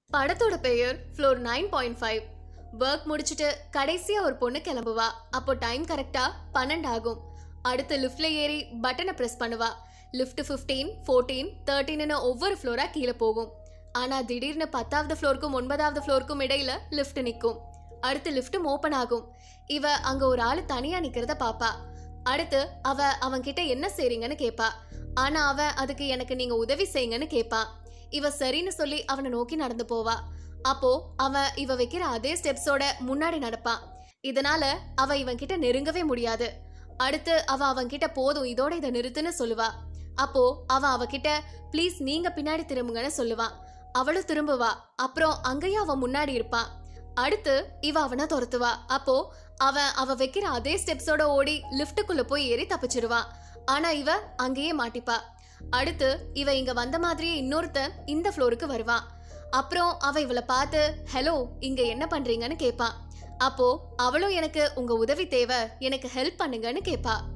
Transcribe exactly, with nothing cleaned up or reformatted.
படத்தோட பெயர் floor nine point five. Work முடிச்சுட்டு கடைசியா ஒரு பொண்ணு கிளம்புவா. அப்போ டைம் கரெக்டா பன்னெண்டு ஆகும். அடுத்து லிஃப்ட்ல ஏறி பட்டனை பிரஸ் பண்ணுவா. லிஃப்ட் பிப்டீன் ஃபோர்டீன் தேர்ட்டீன்னு ஒவ்வொரு ஃப்ளோரா கீழே போகும். ஆனா திடீர்னு பத்தாவது ஃப்ளோருக்கும் ஒன்பதாவது ஃப்ளோருக்கும் இடையில லிஃப்ட் நிற்கும். அடுத்து லிஃப்டும் ஓப்பன் ஆகும். இவ அங்க ஒரு ஆளு தனியா நிக்கிறத பாப்பா. அடுத்து அவ அவன் கிட்ட என்ன செய்றீங்கன்னு கேட்பா. ஆனா அவன் அதுக்கு எனக்கு நீங்க உதவி செய்யுங்கன்னு கேட்பான். இவ சரின்னு சொல்லி அவனை நோக்கி நடந்து போவா. அப்போ அவன் இவ வைக்கிற அதே ஸ்டெப்ஸோட முன்னாடி நடப்பான். இதனால அவ இவன் கிட்ட நெருங்கவே முடியாது. அடுத்து அவ அவன் கிட்ட போதும் இதோட இதை நிறுத்துன்னு சொல்லுவா. அப்போ அவன் அவகிட்ட ப்ளீஸ் நீங்க பின்னாடி திரும்புங்கன்னு சொல்லுவான். அவளும் திரும்புவா. அப்புறம் அங்கேயும் அவன் முன்னாடி இருப்பான். அடுத்து இவ அவனை துரத்துவா. அப்போ அவன் அவ வைக்கிற அதே ஸ்டெப்ஸோட ஓடி லிஃப்ட்டுக்குள்ள போய் ஏறி தப்பிச்சிருவான். ஆனா இவ அங்கேயே மாட்டிப்பா. அடுத்து இவ இங்க வந்த மாதிரியே இன்னொருத்தன் இந்த ஃப்ளோருக்கு வருவான். அப்புறம் அவ இவளை பார்த்து ஹலோ இங்க என்ன பண்றீங்கன்னு கேட்பான். அப்போ அவளும் எனக்கு உங்க உதவி தேவை, எனக்கு ஹெல்ப் பண்ணுங்கன்னு கேட்பா.